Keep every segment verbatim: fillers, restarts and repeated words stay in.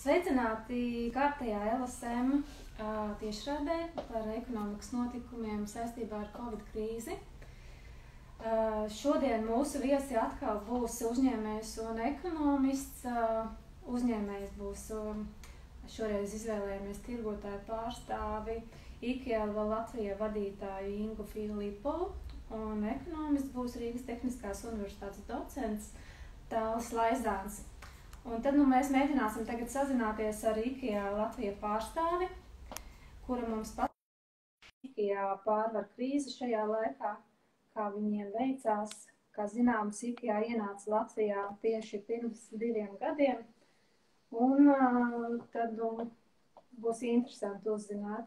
Sveicināti kārtējā L S M uh, tiešraidē par ekonomikas notikumiem saistībā ar Covid krīzi. Uh, šodien mūsu viesi atkal būs uzņēmējs un ekonomists. Uh, uzņēmējs būs um, šoreiz izvēlējamies tirgotāju pārstāvi IKEA Latvijā vadītāju Ingu Filipovu, un ekonomists būs Rīgas Tehniskās universitātes docents Tālis Laizāns. Un tad nu, mēs mēģināsim tagad sazināties ar IKEA Latvijas pārstāvi, kura mums pateiks, IKEA pārvar krīzi šajā laikā, kā viņiem veicās. Kā zināms, IKEA ienāca Latvijā tieši pirms diviem gadiem, un uh, tad nu, būs interesanti uzzināt,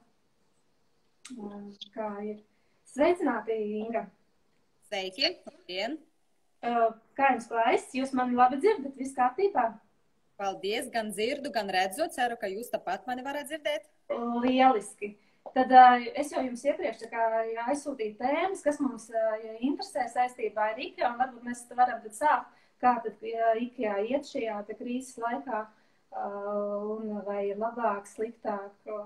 uh, kā ir. Sveicināti, Inga! Sveiki! Labdien! Uh, kā jums klājas? Jūs mani labi dzirdat? Viss kārtībā? Paldies! Gan dzirdu, gan redzu. Ceru, ka jūs tāpat mani varat dzirdēt. Lieliski! Tad uh, es jau jums iepriekš aizsūtīju tēmas, kas mums uh, interesē saistībā ar IKEA, un varbūt mēs varam tad sākt, kā tad uh, IKEA iet šajā krīzes laikā, uh, un vai ir labāk, sliktāk, uh,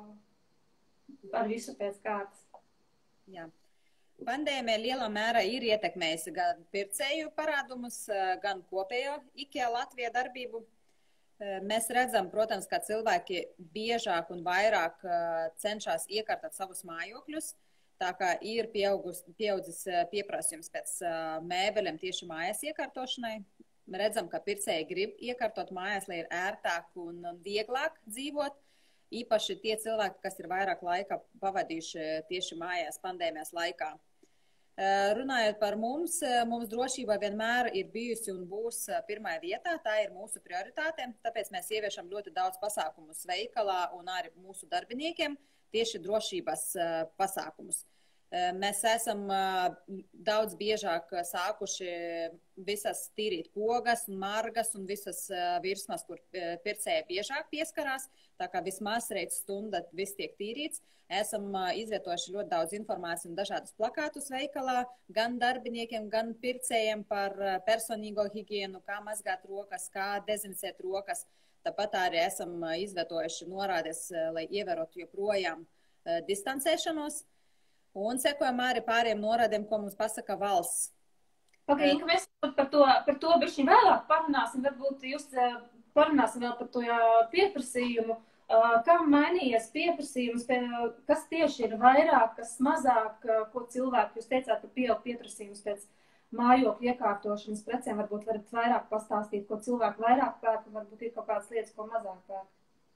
ar visu pēc kārtas. Jā. Pandēmija lielā mērā ir ietekmējusi gan pircēju parādumus, gan kopējo IKEA Latvijā darbību. Mēs redzam, protams, ka cilvēki biežāk un vairāk cenšas iekārtot savus mājokļus, tā kā ir pieaugus, pieaudzis pieprasījums pēc mēbeļiem tieši mājas iekārtošanai. Mēs redzam, ka pircēji grib iekārtot mājas, lai ir ērtāk un vieglāk dzīvot. Īpaši tie cilvēki, kas ir vairāk laika pavadījuši tieši mājās pandēmijas laikā. Runājot par mums, mums drošība vienmēr ir bijusi un būs pirmajā vietā, tā ir mūsu prioritāte, tāpēc mēs ieviešam ļoti daudz pasākumus veikalā un arī mūsu darbiniekiem tieši drošības pasākumus. Mēs esam daudz biežāk sākuši visas tīrīt pogas un margas un visas virsmas, kur pircēji biežāk pieskarās, tā kā vismaz reiz stunda viss tiek tīrīts. Esam izvietojuši ļoti daudz informāciju un dažādus plakātus veikalā, gan darbiniekiem, gan pircējiem par personīgo higienu, kā mazgāt rokas, kā dezinficēt rokas. Tāpat arī esam izvietojuši norādes, lai ievērotu joprojām distancēšanos. Un sekojam arī pāriem norādēm, ko mums pasaka valsts. Okay, Inga, mēs par to, par to bišķi vēlāk parunāsim. Varbūt jūs parunāsim vēl par to pieprasījumu. Kā mainījies pieprasījums, kas tieši ir vairāk, kas mazāk, ko cilvēki, jūs teicāt, ka pieaug pieprasījums pēc mājokļu iekārtošanas precēm. Varbūt varat vairāk pastāstīt, ko cilvēki vairāk pērk, varbūt ir kaut kādas lietas, ko mazāk pērk.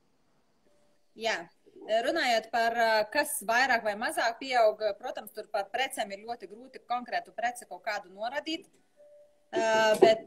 Jā. Runājot par kas vairāk vai mazāk pieaug, protams, tur par precēm ir ļoti grūti konkrētu preci kaut kādu noradīt, bet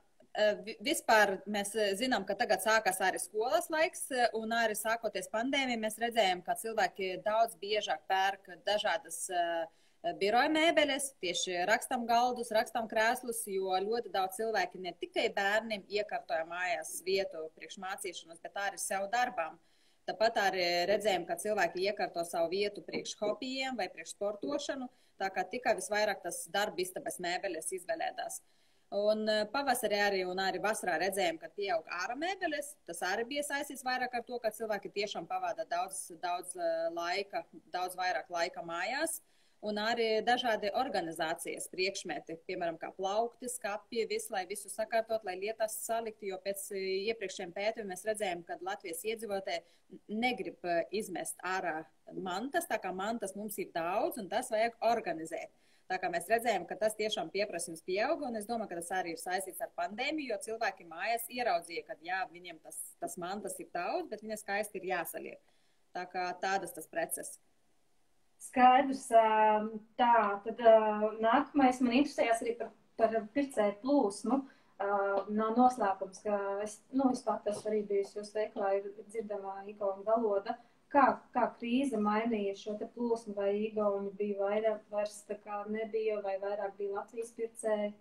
vispār mēs zinām, ka tagad sākās arī skolas laiks un arī sākoties pandēmija, mēs redzējām, ka cilvēki daudz biežāk pērk dažādas biroja mēbeles, tieši rakstam galdus, rakstam krēslus, jo ļoti daudz cilvēki ne tikai bērniem iekārtoja mājās vietu priekš mācīšanos, bet arī sev darbām. Tāpat arī redzējām, ka cilvēki iekārto savu vietu priekš hobijiem vai priekš sportošanu, tā kā tikai visvairāk tas darba istabas mēbeles izvēlētās. Un pavasarī arī un arī vasarā redzējām, ka pieaug ārā mēbeles, tas arī bija saistīts vairāk ar to, ka cilvēki tiešām pavada daudz, daudz laika, daudz vairāk laika mājās. Un arī dažādi organizācijas priekšmeti, piemēram, kā plaukti, skapji, visu, lai visu sakārtot, lai lietas salikti, jo pēc iepriekšējiem pētījumiem mēs redzējām, ka Latvijas iedzīvotāji negrib izmest ārā mantas, tā kā mantas mums ir daudz, un tas vajag organizēt. Tā kā mēs redzējām, ka tas tiešām pieprasījums pieauga, un es domāju, ka tas arī ir saistīts ar pandēmiju, jo cilvēki mājās ieraudzīja, ka jā, viņiem tas, tas mantas ir daudz, bet viņas skaisti ir jāsaliek. Tā kā tādas tas preces. Skaidrs. Tā, tad nākamais man interesējas arī par, par pircēju plūsmu. Nav noslēpums, ka es, nu, es pat esmu arī bijusi jūs veiklā, ir dzirdamā igauņu valoda. Kā, kā krīze mainīja šo te plūsmu, vai igauņi bija vairāk, vairs tā kā nebija, vai vairāk bija Latvijas pircēji?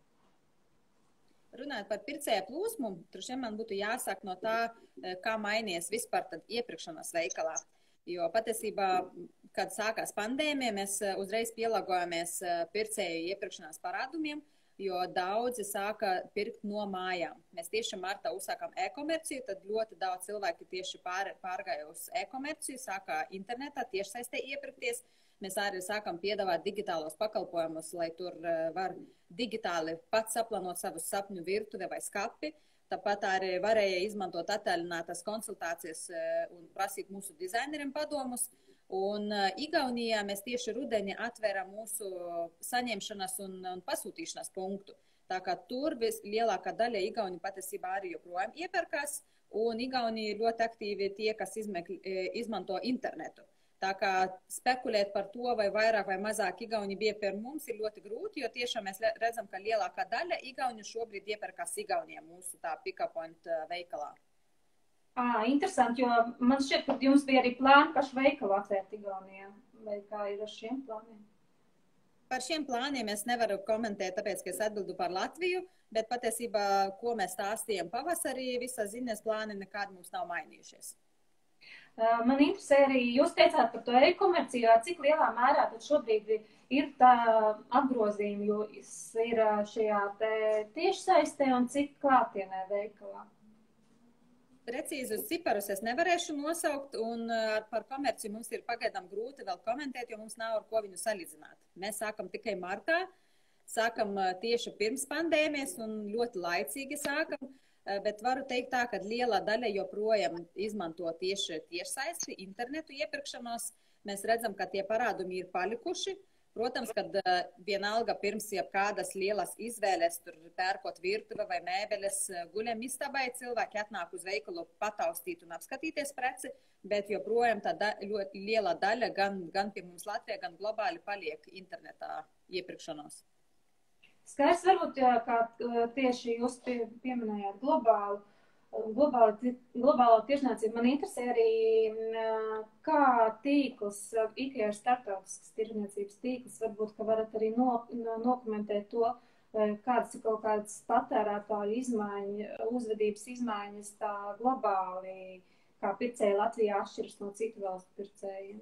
Runājot par pircēju plūsmu, tur man būtu jāsāk no tā, kā mainījies vispār tad iepirkšanas veikalā. Jo patiesībā, kad sākās pandēmija, mēs uzreiz pielāgojāmies pircēju iepirkšanās parādumiem, jo daudzi sāka pirkt no mājām. Mēs tieši martā uzsākām e-komerciju, tad ļoti daudz cilvēki tieši pār, pārgāja uz e-komerciju, sākā internetā tiešsaistē iepirkties. Mēs arī sākam piedāvāt digitālos pakalpojumus, lai tur var digitāli pats saplānot savu sapņu virtuvi vai skapi. Tāpat arī varēja izmantot attālinātas konsultācijas un prasīt mūsu dizaineriem padomus. Un Igaunijā mēs tieši rudenī atvēram mūsu saņemšanas un, un pasūtīšanas punktu. Tā kā tur lielākā daļa Igauni patiesībā arī joprojām iepērkās, un Igauni ļoti aktīvi tie, kas izmekļ, izmanto internetu. Tā kā spekulēt par to, vai vairāk vai mazāk Igauni bija pie mums, ir ļoti grūti, jo tiešām mēs redzam, ka lielākā daļa Igauni šobrīd iepērkās Igaunijā mūsu tā pick-up point veikalā. À, interesanti, jo man šķiet, ka jums bija arī plāni pašu veikalu atvērt Igaunijā. Vai kā ir ar šiem plāniem? Par šiem plāniem es nevaru komentēt, tāpēc, ka es atbildu par Latviju, bet patiesībā, ko mēs stāstījām pavasarī, visas ziņas plāni nekādi mums nav mainījušies. Man interesē arī, jūs teicāt par to e-komerciju, cik lielā mērā tad šobrīd ir tā apgrozījumi, jo ir šajā tiešsaistē un cik klātienē veikalā? Precīzus ciparus es nevarēšu nosaukt, un par komerciju mums ir pagaidām grūti vēl komentēt, jo mums nav ar ko viņu salīdzināt. Mēs sākam tikai martā, sākam tieši pirms pandēmijas un ļoti laicīgi sākam, bet varu teikt tā, ka liela daļa joprojām izmanto tieši tiešsaisti, internetu iepirkšanos. Mēs redzam, ka tie parādumi ir palikuši. Protams, kad vienalga pirms jebkādas lielas izvēles, tur pērkot virtuve vai mēbeles guļam istabai, cilvēki atnāk uz veikalu pataustīt un apskatīties preci, bet joprojām tā da, ļoti liela daļa gan, gan pie mums Latvijā, gan globāli paliek internetā iepirkšanos. Skaidrs, varbūt, kā tieši jūs pie, pieminējāt globālu, globālu, globālo tiešniecību. Man interesē arī, kā tīkls, IKEA ir starptautisks tiešniecības tīkls, varbūt, ka varat arī no, no, nokomentēt to, kādas ir kaut kādas patērētāju izmaiņas, uzvedības izmaiņas tā globāli, kā pircēji Latvijā atšķiras no citu valstu pircējiem.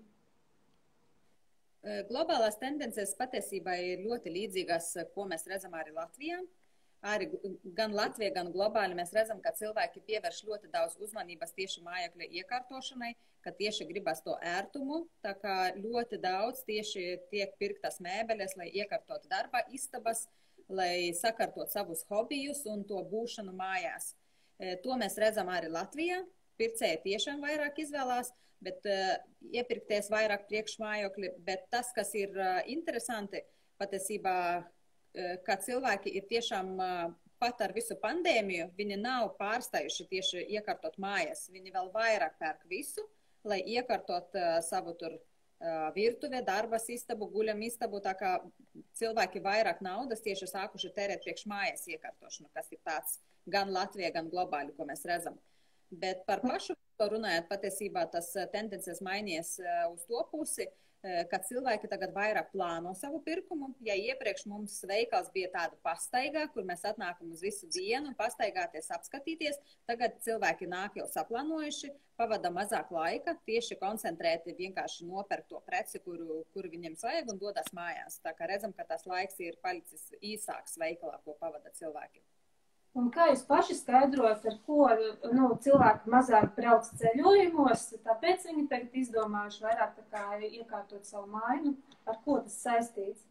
Globālās tendences patiesībā ir ļoti līdzīgas, ko mēs redzam arī Latvijā. Arī gan Latvijā, gan globāli mēs redzam, ka cilvēki pievērš ļoti daudz uzmanības tieši mājokļa iekārtošanai, ka tieši gribas to ērtumu, tā kā ļoti daudz tieši tiek pirktas mēbeles, lai iekārtot darba istabas, lai sakārtot savus hobijus un to būšanu mājās. To mēs redzam arī Latvijā, pircēji tiešām vairāk izvēlās, bet uh, iepirkties vairāk priekš mājokļi, bet tas, kas ir uh, interesanti, patiesībā, ka cilvēki ir tiešām pat ar visu pandēmiju, viņi nav pārstājuši tieši iekārtot mājas. Viņi vēl vairāk pērk visu, lai iekārtot uh, savu tur uh, virtuve, darbas istabu, guļam istabu, tā kā cilvēki vairāk naudas tieši sākuši tērēt priekš mājas iekārtošanu, kas ir tāds gan Latvijā, gan globāli, ko mēs redzam. Bet par pašu runājot, patiesībā tas tendences mainījies uh, uz to pusi, ka cilvēki tagad vairāk plāno savu pirkumu. Ja iepriekš mums veikals bija tāda pastaigā, kur mēs atnākam uz visu dienu, pastaigāties, apskatīties, tagad cilvēki nāk jau saplānojuši, pavada mazāk laika, tieši koncentrēti vienkārši nopērk to preci, kuru, kuru viņiem vajag un dodas mājās. Tā kā redzam, ka tas laiks ir palicis īsāks veikalā, ko pavada cilvēki. Un kā jūs paši skaidrojat, ar ko nu, cilvēki mazāk brauc ceļojumos, tāpēc viņi tagad izdomājuši vairāk tā kā iekārtot savu māju, ar ko tas saistīts?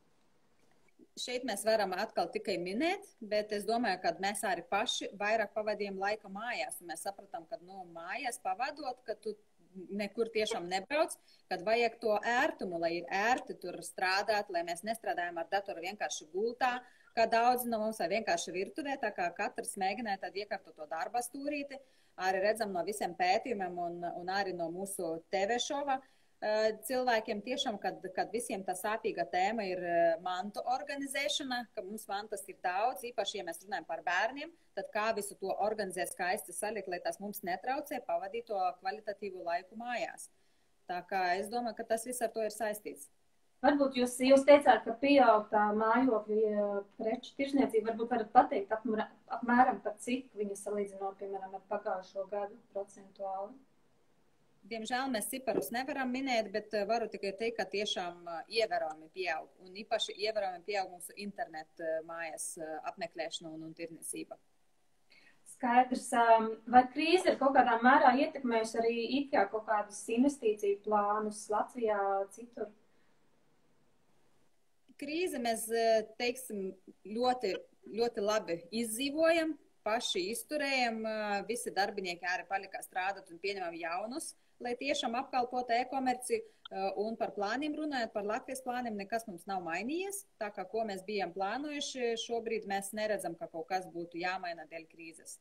Šeit mēs varam atkal tikai minēt, bet es domāju, ka mēs arī paši vairāk pavadījām laika mājās, un mēs sapratām, ka no mājās pavadot, ka tu nekur tiešām nebrauc, kad vajag to ērtumu, lai ir ērti tur strādāt, lai mēs nestrādājam ar datoru vienkārši gultā, kā daudzi no mums vai vienkārši virtuvē, tā kā katrs mēģināja tad iekārtot to darba stūrīti. Arī redzam no visiem pētījumiem un, un arī no mūsu T V šova cilvēkiem tiešām, kad, kad visiem tā sāpīga tēma ir mantu organizēšana, ka mums mantas ir daudz, īpaši, ja mēs runājam par bērniem, tad kā visu to organizēt skaisti salikt, lai tas mums netraucē pavadīt to kvalitatīvu laiku mājās. Tā kā es domāju, ka tas viss ar to ir saistīts. Varbūt jūs, jūs teicāt, ka pieaug tā mājokļa preču tirzniecība. Varbūt varat pateikt apmēram, apmēram par cik viņa salīdzinot, piemēram, ar pagājušo gadu procentuāli? Diemžēl mēs ciparus nevaram minēt, bet varu tikai teikt, ka tiešām ievērojami pieaug. Un īpaši ievērojami pieaug mūsu internetu mājas apmeklēšana un, un tirdzniecība. Skaidrs. Vai krīze ir kaut kādā mērā ietekmējusi arī IKEA kaut kādus investīciju plānus Latvijā, citur? Krīze mēs, teiksim, ļoti, ļoti labi izdzīvojam, paši izturējam, visi darbinieki arī palika strādāt un pieņemam jaunus, lai tiešām apkalpotu e-komerci. Un par plāniem runājot, par Latvijas plāniem nekas mums nav mainījies. Tā kā, ko mēs bijām plānojuši, šobrīd mēs neredzam, ka kaut kas būtu jāmaina dēļ krīzes.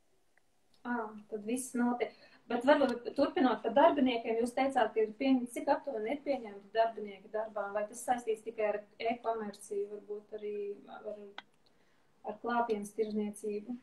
Ah, tad viss notiek. Bet varbūt turpinot par darbiniekiem, jūs teicāt, ka ir pieņemti, cik aptuveni ir pieņemti darbinieki darbā, vai tas saistīts tikai ar e-komerciju, varbūt arī ar, ar klātienes tirdzniecību?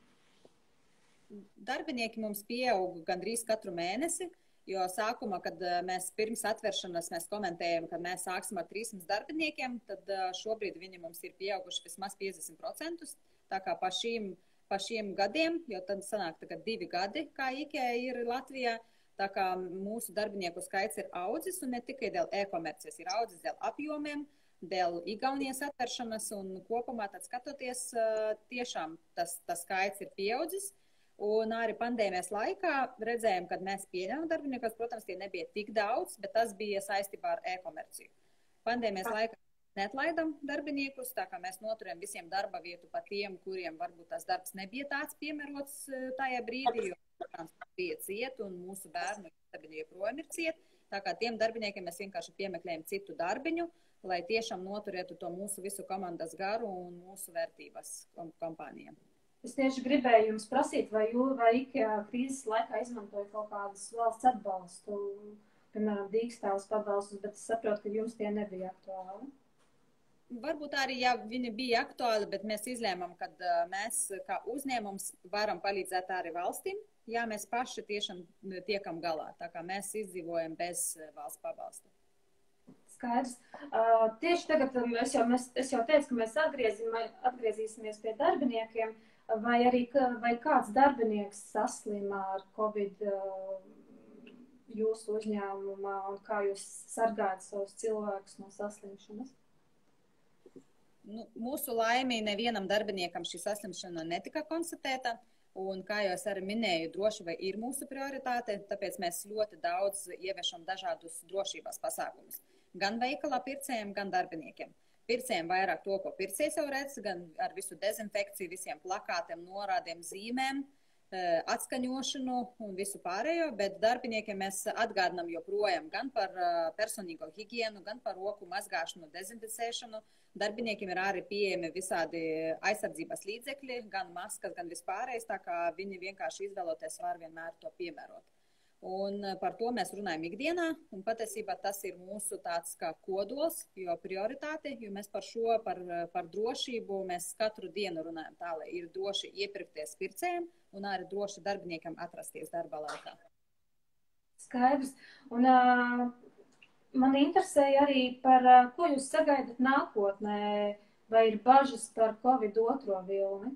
Darbinieki mums pieaug gandrīz katru mēnesi, jo sākumā, kad mēs pirms atveršanas mēs komentējam, kad mēs sāksim ar trīssimt darbiniekiem, tad šobrīd viņi mums ir pieauguši vismaz piecdesmit procentus. Tā kā pa šīm, pa šiem gadiem, jo tad sanāk tagad divi gadi, kā IKEA ir Latvijā, tā kā mūsu darbinieku skaits ir audzis, un ne tikai dēļ e-komercijas, ir audzis dēļ apjomiem, dēļ Igaunijas atveršanas, un kopumā tad skatoties, tiešām tas, tas skaits ir pieaudzis. Un arī pandēmijas laikā redzējām, kad mēs pieņēmām darbiniekus, protams, tie nebija tik daudz, bet tas bija saistībā ar e-komerciju. Pandēmijas laikā neatlaidam darbiniekus, tā kā mēs noturējam visiem darba vietu pat tiem, kuriem varbūt tas darbs nebija tāds piemērots tajā brīdī, jo, protams, bija ciet un mūsu bērnu joprojām ir ciet. Tā kā tiem darbiniekiem mēs vienkārši piemeklējam citu darbiņu, lai tiešām noturētu to mūsu visu komandas garu un mūsu vērtības kompānijām. Es tieši gribēju jums prasīt, vai jūs vai IKEA krīzes laikā izmantoja kaut kādus valsts atbalstu, piemēram, dīkstāvus pabalstus, bet es saprotu, ka jums tie nebija aktuāli. Varbūt arī, ja viņi bija aktuāli, bet mēs izlēmām, ka mēs kā uzņēmums varam palīdzēt arī valstīm, ja mēs paši tiešām tiekam galā. Tā kā mēs izdzīvojam bez valsts pabalsta. Skaidrs. Uh, tieši tagad es jau, mēs, es jau teicu, ka mēs atgriezīsimies pie darbiniekiem. Vai arī vai kāds darbinieks saslimā ar Covid uh, jūsu uzņēmumā un kā jūs sargājat savus cilvēkus no saslimšanas? Nu, mūsu laimī nevienam darbiniekam šī saslimšana netika konstatēta. Un, kā jau es arī minēju, drošība ir mūsu prioritāte, tāpēc mēs ļoti daudz ieviešam dažādus drošības pasākumus. Gan veikalā pircējiem, gan darbiniekiem. Pircējiem vairāk to, ko pircējs jau redz, gan ar visu dezinfekciju, visiem plakātiem, norādiem, zīmēm, atskaņošanu un visu pārējo, bet darbiniekiem mēs atgādinām joprojām gan par personīgo higienu, gan par roku mazgāšanu, dezinficēšanu. Darbiniekiem ir arī pieejami visādi aizsardzības līdzekļi, gan maskas, gan vispārējais, tā kā viņi vienkārši izvēloties var vienmēr to piemērot. Un par to mēs runājam ikdienā, un patiesībā tas ir mūsu tāds kā kodols, jo prioritāte, jo mēs par šo, par, par drošību mēs katru dienu runājam tā, lai ir droši iepirkties pircējiem un arī droši darbiniekam atrasties darba laikā. Skaidrs. Un uh, man interesēja arī par, uh, ko jūs sagaidat nākotnē, vai ir bažas par Covid otro vilni?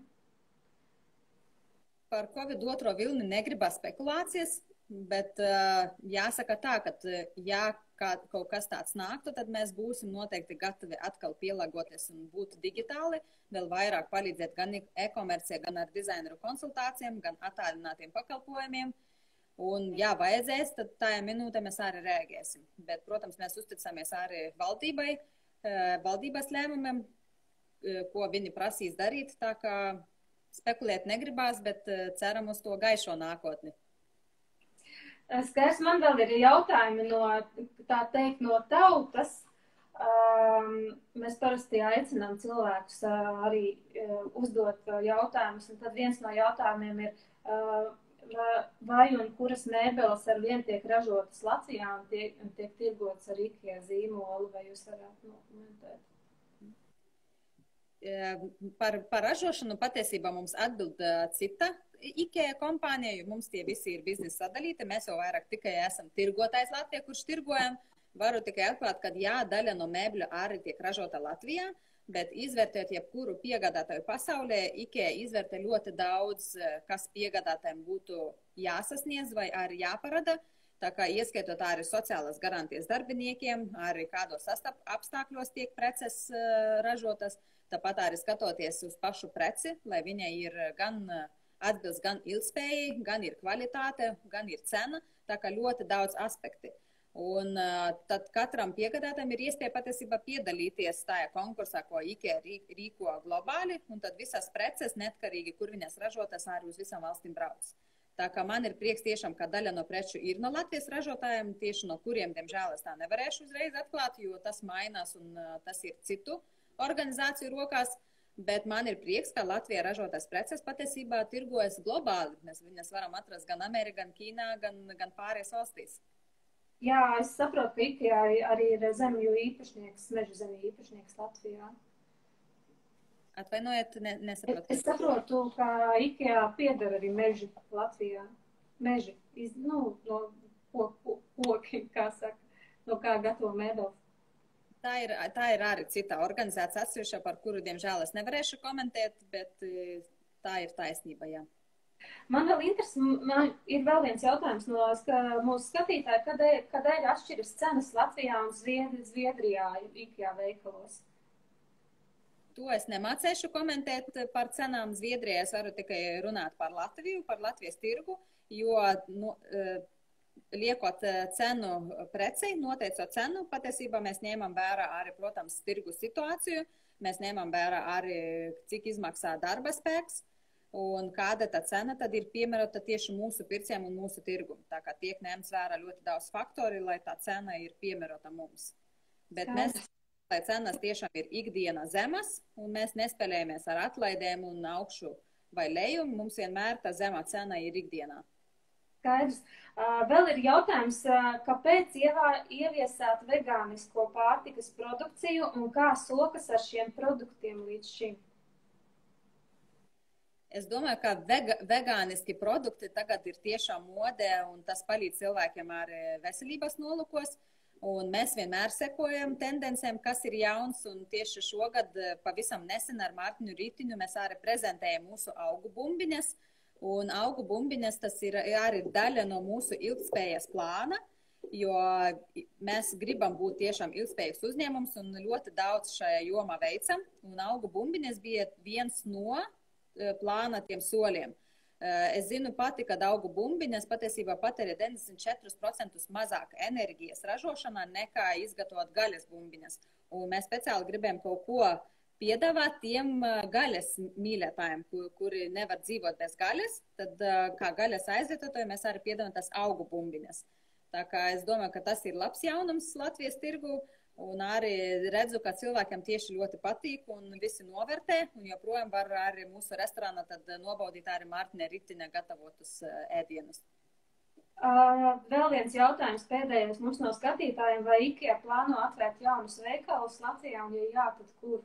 Par Covid otro vilni negribas spekulācijas. Bet uh, jāsaka tā, ka ja kaut kas tāds nāktu, tad mēs būsim noteikti gatavi atkal pielāgoties un būt digitāli, vēl vairāk palīdzēt gan e-komercijā, gan ar dizaineru konsultācijām, gan attālinātiem pakalpojumiem. Un, ja vajadzēs, tad tajā minūtē mēs arī reaģēsim. Bet, protams, mēs uzticamies arī valdībai, valdības lēmumiem, ko viņi prasīs darīt. Tā kā spekulēt negribās, bet ceram uz to gaišo nākotni. Skaidrs, man vēl ir jautājumi no, tā teikt, no tautas. Um, mēs parasti aicinām cilvēkus uh, arī uh, uzdot uh, jautājumus, un tad viens no jautājumiem ir, uh, vai un kuras mēbeles ar vien tiek ražotas Latvijā un tiek, un tiek tirgotas ar IKEA zīmolu, vai jūs varētu nokomentēt? Par, par ražošanu patiesībā mums atbild uh, cita IKEA kompānija, jo mums tie visi ir biznesa sadalīti. Mēs jau vairāk tikai esam tirgotājs Latvijā, kurš tirgojam. Varu tikai atklāt, ka jā, daļa no mēbļu arī tiek ražota Latvijā, bet izvērtēt jebkuru piegādātāju pasaulē, IKEA izvērtē ļoti daudz, kas piegādātājiem būtu jāsasniedz vai arī jāparada. Tā kā ieskaitot arī sociālās garantijas darbiniekiem, arī kādos apstākļos tiek preces ražotas, tāpat arī skatoties uz pašu preci, lai viņai ir gan atbilst gan ilgspējai, gan ir kvalitāte, gan ir cena, tā kā ļoti daudz aspekti. Un tad katram piegādātājam ir iespēja patiesībā piedalīties tajā konkursā, ko IKEA rīko globāli, un tad visas preces, neatkarīgi, kur viņas ražotas, arī uz visām valstīm brauc. Tā kā man ir prieks tiešām, ka daļa no preču ir no Latvijas ražotājiem, tieši no kuriem, diemžēl, es tā nevarēšu uzreiz atklāt, jo tas mainās un tas ir citu organizāciju rokās. Bet man ir prieks, ka Latvijā ražotās preces patiesībā tirgojas globāli. Mēs viņas varam atrast gan Amerikā, gan Ķīnā, gan, gan pārējās valstīs. Jā, es saprotu, ka IKEA arī ir zemju īpašnieks, meža zemju īpašnieks Latvijā. Atvainojiet, ne, nesaprotu. Es, es saprotu, ka IKEA pieder arī meži Latvijā. Meži, iz, nu, no koki, kā saka, no kā gatavo mēbeles. Tā ir, tā ir arī cita organizācija atsevišķa, par kuru, diemžēl, es nevarēšu komentēt, bet tā ir taisnība, jā. Man vēl interes, man ir vēl viens jautājums no mūsu skatītāja, kādēļ, kādēļ atšķiras cenas Latvijā un Zviedrijā IKEA veikalos? To es nemācēšu komentēt par cenām Zviedrijā, es varu tikai runāt par Latviju, par Latvijas tirgu, jo nu, liekot cenu precei, noteicot cenu, patiesībā mēs ņēmam vērā arī, protams, tirgu situāciju, mēs ņēmam vērā arī, cik izmaksā darba spēks, un kāda tā cena tad ir piemērota tieši mūsu pircējiem un mūsu tirgu. Tā kā tiek ņemts vērā ļoti daudz faktori, lai tā cena ir piemērota mums. Bet mēs, lai cenas tiešām ir ikdiena zemas, un mēs nespēlējamies ar atlaidēm un augšu vai leju, mums vienmēr tā zemā cena ir ikdienā. Skaidrs. Uh, vēl ir jautājums, uh, kāpēc ievā, ieviesāt vegānisko pārtikas produkciju un kā sokas ar šiem produktiem līdz šim? Es domāju, ka vega, vegāniski produkti tagad ir tiešām modē un tas palīdz cilvēkiem ar veselības nolūkos. Un mēs vienmēr sekojam tendencēm, kas ir jauns, un tieši šogad pavisam nesen ar Mārtiņu Rītiņu mēs arī prezentējam mūsu augu bumbiņas. Un augu bumbiņas tas ir arī daļa no mūsu ilgspējas plāna, jo mēs gribam būt tiešām ilgspējīgs uzņēmums un ļoti daudz šajā jomā veicam. Un augu bumbiņas bija viens no plāna tiem soļiem. Es zinu pati, ka augu bumbiņas patiesībā patērē deviņdesmit četri procenti mazāk enerģijas ražošanā nekā izgatavot gaļas bumbiņas. Un mēs speciāli gribējam kaut ko piedāvāt tiem gaļas mīļotājiem, kuri nevar dzīvot bez gaļas, tad kā gaļas aizvietotāji mēs arī piedāvājam tās augu bumbiņas. Tā kā es domāju, ka tas ir labs jaunums Latvijas tirgu, un arī redzu, ka cilvēkiem tieši ļoti patīk un visi novērtē, un joprojām var arī mūsu restorānā tad nobaudīt arī Mārtiņa Rītiņa gatavotus ēdienus. Uh, vēl viens jautājums pēdējais mums no skatītājiem, vai IKEA plāno atvērt jaunus veikalus Latvijā, un ja jā, tad kur?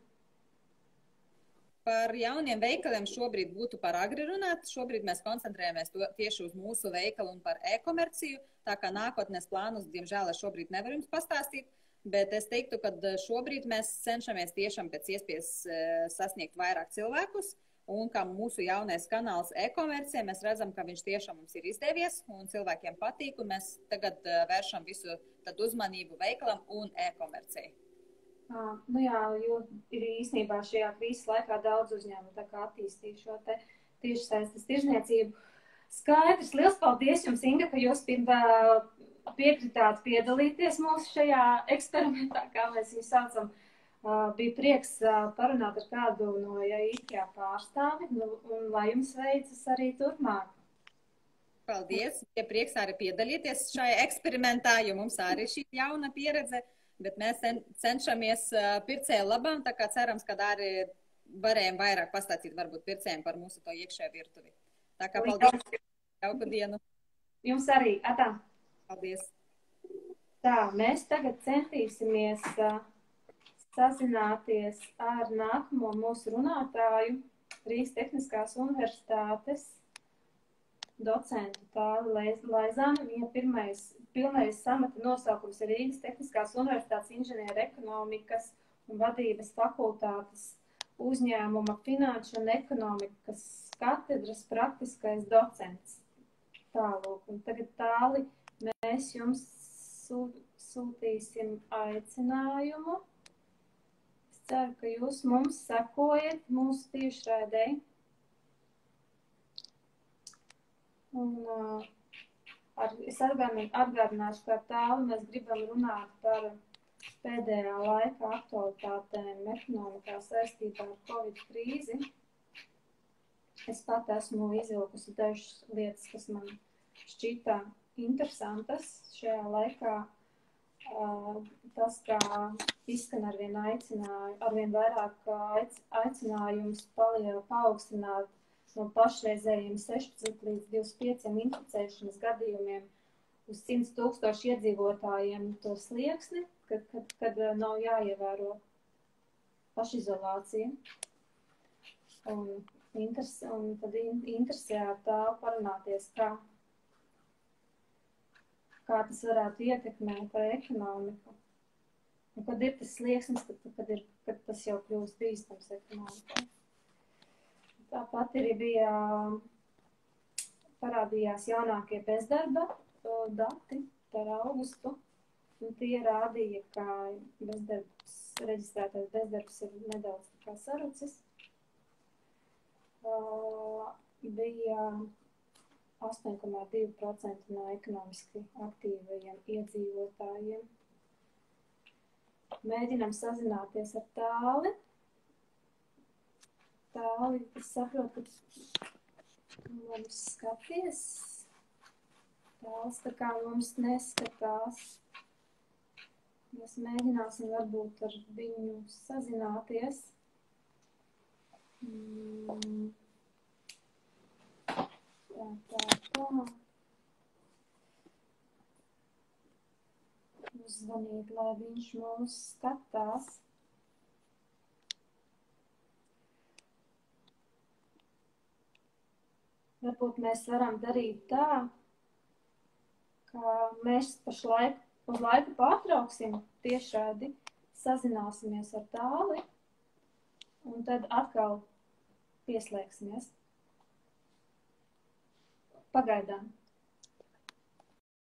Par jauniem veikaliem šobrīd būtu par agri runāt. Šobrīd mēs koncentrējamies tieši uz mūsu veikalu un par e-komerciju. Tā kā nākotnes plānus, diemžēl, es šobrīd nevaru jums pastāstīt, bet es teiktu, ka šobrīd mēs cenšamies tiešām pēc iespējas sasniegt vairāk cilvēkus. Un kā mūsu jaunais kanāls e-komercija, mēs redzam, ka viņš tiešām mums ir izdevies un cilvēkiem patīk. Un mēs tagad vēršam visu tad uzmanību veikalam un e-komercijai. Ah, nu jā, jo ir īstenībā šajā krīzes laikā daudz uzņēmumu tā kā attīstīja šo te tiešsaistes tirzniecību. Skaidrs, liels paldies jums, Inga, ka jūs piekritāt piedalīties mūsu šajā eksperimentā, kā mēs viņu saucam. Uh, bija prieks uh, parunāt ar kādu no ja, IKEA pārstāvi, nu, un lai jums veicas arī turpmāk. Paldies, ja prieks arī piedalīties šajā eksperimentā, jo mums arī šī jauna pieredze. Bet mēs cenšamies pircēju labām, tā kā cerams, ka arī varējām vairāk pastāstīt varbūt pircējiem par mūsu to iekšējo virtuvi. Tā kā paldies, jauku dienu. Jums arī, atā. Paldies. Tā, mēs tagad centīsimies uh, sazināties ar nākamo mūsu runātāju, Rīgas Tehniskās universitātes docentu Tāli Laizānu. Viņa pirmais Pilnais samata nosaukums ir Rīgas Tehniskās universitātes inženieru ekonomikas un vadības fakultātes uzņēmuma finanšu un ekonomikas katedras praktiskais docents. Tālūk, un tagad Tāli mēs jums sūtīsim aicinājumu. Es ceru, ka jūs mums sekojat mūsu tiešraidei. Un uh, ar, es atgādināšu, ka ar tālu mēs gribam runāt par pēdējā laika aktualitātēm ekonomikā saistībā ar Covid krīzi. Es pat esmu izvilkusi dažas lietas, kas man šķita interesantas šajā laikā. Uh, tas, kā izskan arvien aicināju, arvien vairāk aic, aicinājums paliek paaugstināt no pašreizējiem sešpadsmit līdz divdesmit pieciem inficēšanas gadījumiem uz simt tūkstošu iedzīvotājiem to slieksni, kad, kad, kad nav jāievēro pašizolācija. Un, interes, un tad interesē ar tā parunāties, kā, kā tas varētu ietekmēt ekonomiku. Un kad ir tas slieksnis, kad, kad, ir, kad tas jau kļūst bīstams ekonomikai. Tāpat arī bija parādījās jaunākie bezdarba dati par augustu. Un tie rādīja, ka bezdarbs, reģistrētais bezdarbs ir nedaudz tā kā sarucis. Uh, bija astoņi komā divi procenti no ekonomiski aktīvajiem iedzīvotājiem. Mēģinām sazināties ar tāli. Tāli, es saprotu, ka mums skaties. Tāls tā kā mums neskatās. Mēs mēģināsim varbūt ar viņu sazināties. Mm. Tā, tā, tā. Uzzvanīt, lai viņš mūs skatās. Varbūt mēs varam darīt tā, ka mēs pašlaik uz laiku pārtrauksim tiešādi, sazināsimies ar tāli un tad atkal pieslēgsimies. Pagaidām.